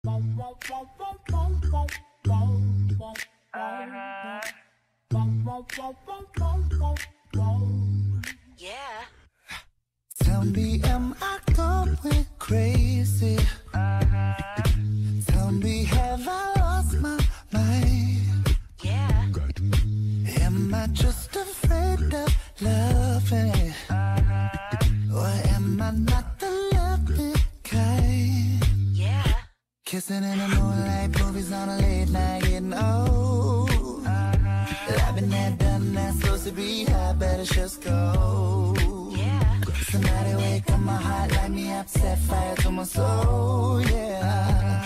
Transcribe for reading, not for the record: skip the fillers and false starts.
Yeah. Tell me, am I going crazy? Tell me, have I lost my mind? Yeah. Am I just afraid of loving? Or am I not the loving kind? Yeah. Kissing in the moonlight, movies on a late night, getting old. I've been there, done that, supposed to be high, better just go. Somebody wake up my heart, light me up, set fire to my soul, yeah.